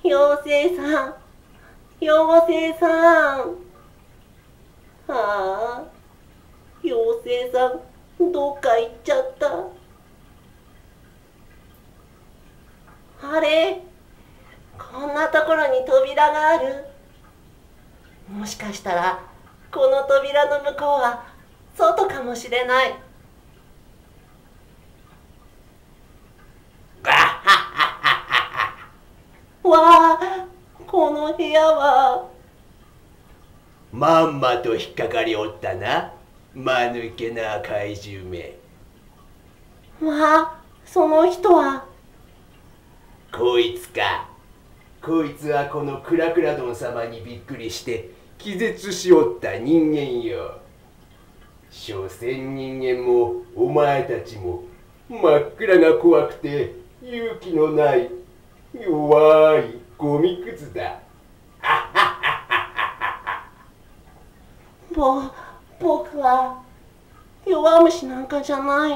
妖精さん、妖精さん。ああ、妖精さん、どっか行っちゃった。あれ、こんなところに扉がある。もしかしたら、この扉の向こうは外かもしれない。わあ、この部屋は。 まんまと引っかかりおったな、間抜けな怪獣め。 わあ、その人は。 こいつか。こいつはこのクラクラドン様にびっくりして気絶しおった人間よ。所詮人間もお前たちも真っ暗が怖くて勇気のない弱いゴミくずだ。 僕は弱虫なんかじゃない。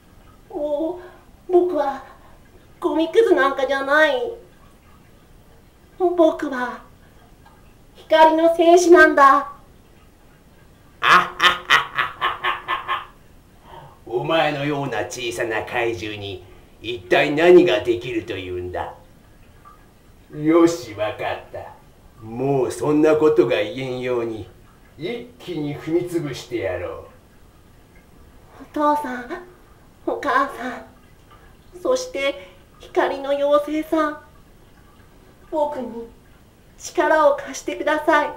僕はゴミくずなんかじゃない。僕は光の戦士なんだ。 お前のような小さな怪獣に一体何ができるというんだ。よし、わかった。もうそんなことが言えんように一気に踏みつぶしてやろう。 お父さん、お母さん、そして光の妖精さん、僕に力を貸してください。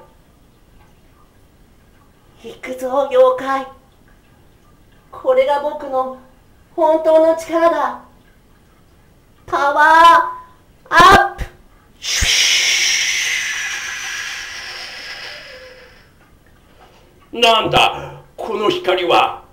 行くぞ妖怪。これが僕の本当の力だ。パワーアップ。 なんだこの光は。